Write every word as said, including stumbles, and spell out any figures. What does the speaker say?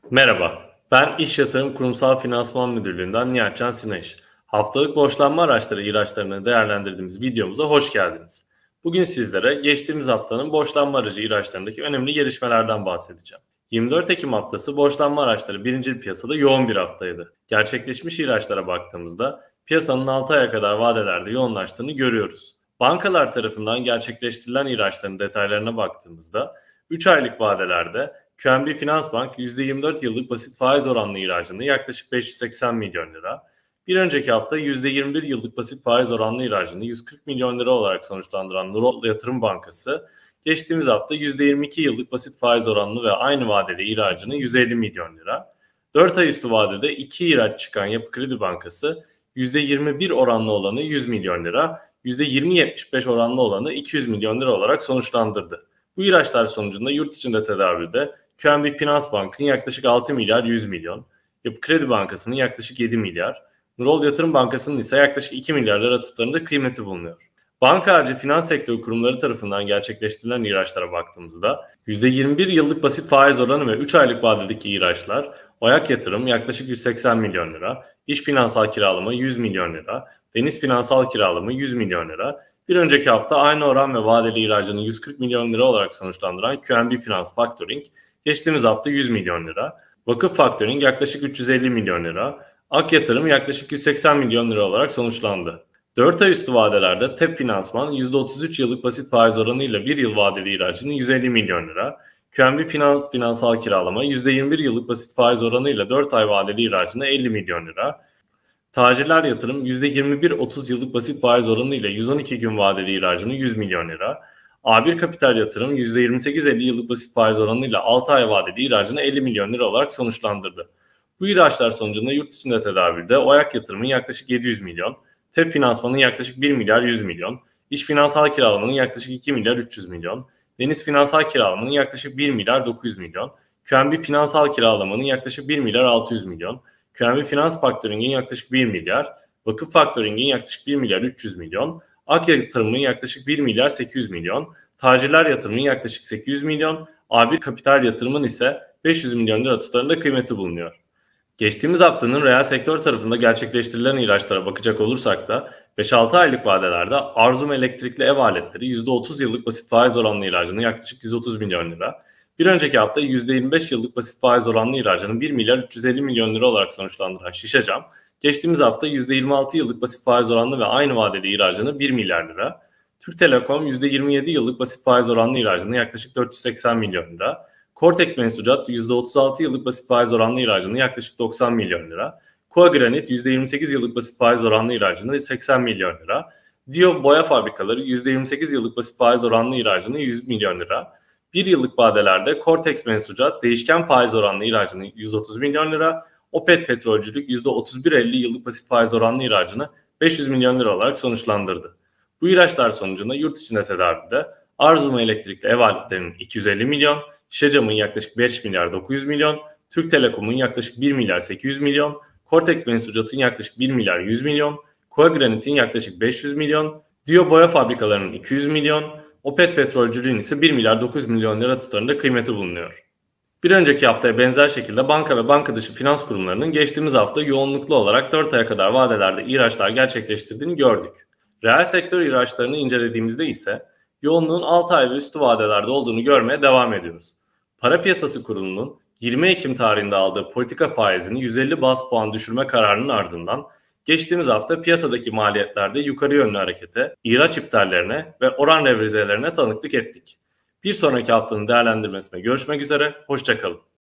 Merhaba, ben İş Yatırım Kurumsal Finansman Müdürlüğü'nden Nihatcan Sineş. Haftalık borçlanma araçları ihraçlarını değerlendirdiğimiz videomuza hoş geldiniz. Bugün sizlere geçtiğimiz haftanın borçlanma aracı ihraçlarındaki önemli gelişmelerden bahsedeceğim. yirmi dört Ekim haftası borçlanma araçları birincil piyasada yoğun bir haftaydı. Gerçekleşmiş ihraçlara baktığımızda piyasanın altı aya kadar vadelerde yoğunlaştığını görüyoruz. Bankalar tarafından gerçekleştirilen ihraçların detaylarına baktığımızda üç aylık vadelerde Q N B Finansbank yüzde yirmi dört yıllık basit faiz oranlı ihracını yaklaşık beş yüz seksen milyon lira, bir önceki hafta yüzde yirmi bir yıllık basit faiz oranlı ihracını yüz kırk milyon lira olarak sonuçlandıran Nurol Yatırım Bankası, geçtiğimiz hafta yüzde yirmi iki yıllık basit faiz oranlı ve aynı vadeli ihracını yüz elli milyon lira, dört ay üstü vadede iki ihraç çıkan Yapı Kredi Bankası, yüzde yirmi bir oranlı olanı yüz milyon lira, yüzde yirmi yetmiş beş oranlı olanı iki yüz milyon lira olarak sonuçlandırdı. Bu ihraçlar sonucunda yurt içinde tedavülde Q N B Finansbank'ın yaklaşık altı milyar yüz milyon, Yapı Kredi Bankası'nın yaklaşık yedi milyar, Nurol Yatırım Bankası'nın ise yaklaşık iki milyar lira tutarında kıymeti bulunuyor. Banka harici finans sektörü kurumları tarafından gerçekleştirilen ihraçlara baktığımızda yüzde yirmi bir yıllık basit faiz oranı ve üç aylık vadedeki ihraçlar Oyak Yatırım yaklaşık yüz seksen milyon lira, İş Finansal Kiralama yüz milyon lira, Deniz Finansal Kiralama yüz milyon lira, bir önceki hafta aynı oran ve vadeli ihracını yüz kırk milyon lira olarak sonuçlandıran Q N B Finans Factoring geçtiğimiz hafta yüz milyon lira, Vakıf Factoring yaklaşık üç yüz elli milyon lira, Ak Yatırım yaklaşık yüz seksen milyon lira olarak sonuçlandı. dört ay üstü vadelerde T E P Finansman yüzde otuz üç yıllık basit faiz oranıyla bir yıl vadeli ihracını yüz elli milyon lira, Q N B Finans Finansal Kiralama yüzde yirmi bir yıllık basit faiz oranıyla dört ay vadeli ihracını elli milyon lira, Tacirler Yatırım yüzde yirmi bir otuz yıllık basit faiz oranıyla yüz on iki gün vadeli ihracını yüz milyon lira, A bir Kapital Yatırım yüzde yirmi sekiz elli yıllık basit faiz oranıyla altı ay vadeli ihracını elli milyon lira olarak sonuçlandırdı. Bu ihraçlar sonucunda yurt içinde tedavülde Oyak Yatırım'ın yaklaşık yedi yüz milyon, T E P Finansman'ın yaklaşık bir milyar yüz milyon, İş Finansal Kiralamanın yaklaşık iki milyar üç yüz milyon, Deniz Finansal Kiralamanın yaklaşık bir milyar dokuz yüz milyon, Q N B Finansal Kiralamanın yaklaşık bir milyar altı yüz milyon, Q N B Finans Factoring'in yaklaşık bir milyar, Vakıf Factoring'in yaklaşık bir milyar üç yüz milyon, Ak Yatırım'ın yaklaşık bir milyar sekiz yüz milyon, Tacirler Yatırım'ın yaklaşık sekiz yüz milyon, A bir Kapital Yatırım'ın ise beş yüz milyon lira tutarında kıymeti bulunuyor. Geçtiğimiz haftanın reel sektör tarafında gerçekleştirilen ihraçlara bakacak olursak da beş altı aylık vadelerde Arzum elektrikli ev aletleri yüzde otuz yıllık basit faiz oranlı ihracını yaklaşık yüz otuz milyon lira, bir önceki hafta yüzde yirmi beş yıllık basit faiz oranlı ihracının bir milyar üç yüz elli milyon lira olarak sonuçlandıran Şişecam, geçtiğimiz hafta yüzde yirmi altı yıllık basit faiz oranlı ve aynı vadeli ihracını bir milyar lira, Türk Telekom yüzde yirmi yedi yıllık basit faiz oranlı ihracını yaklaşık dört yüz seksen milyon lira, Cortex Mensucat yüzde otuz altı yıllık basit faiz oranlı ihracını yaklaşık doksan milyon lira, Koa Granit yüzde yirmi sekiz yıllık basit faiz oranlı ihracını seksen milyon lira, Dio Boya Fabrikaları yüzde yirmi sekiz yıllık basit faiz oranlı ihracını yüz milyon lira, bir yıllık vadelerde Cortex Mensucat değişken faiz oranlı ihracını yüz otuz milyon lira, Opet Petrolcülük yüzde otuz bir elli yıllık basit faiz oranlı ihracını beş yüz milyon lira olarak sonuçlandırdı. Bu ihraçlar sonucunda yurt içinde tedavülde Arzum elektrikli ev aletlerinin iki yüz elli milyon, Şişecam'ın yaklaşık beş milyar dokuz yüz milyon, Türk Telekom'un yaklaşık bir milyar sekiz yüz milyon, Cortex Mensucat'ın yaklaşık bir milyar yüz milyon, Koa Granit'in yaklaşık beş yüz milyon, Dio Boya Fabrikalarının iki yüz milyon, Opet Petrolcülüğün ise bir milyar dokuz yüz milyon lira tutarında kıymeti bulunuyor. Bir önceki haftaya benzer şekilde banka ve banka dışı finans kurumlarının geçtiğimiz hafta yoğunluklu olarak dört aya kadar vadelerde ihraçlar gerçekleştirdiğini gördük. Reel sektör ihraçlarını incelediğimizde ise yoğunluğun altı ay ve üstü vadelerde olduğunu görmeye devam ediyoruz. Para Piyasası Kurulu'nun yirmi Ekim tarihinde aldığı politika faizini yüz elli baz puan düşürme kararının ardından geçtiğimiz hafta piyasadaki maliyetlerde yukarı yönlü harekete, ihraç iptallerine ve oran revizelerine tanıklık ettik. Bir sonraki haftanın değerlendirmesine görüşmek üzere, hoşça kalın.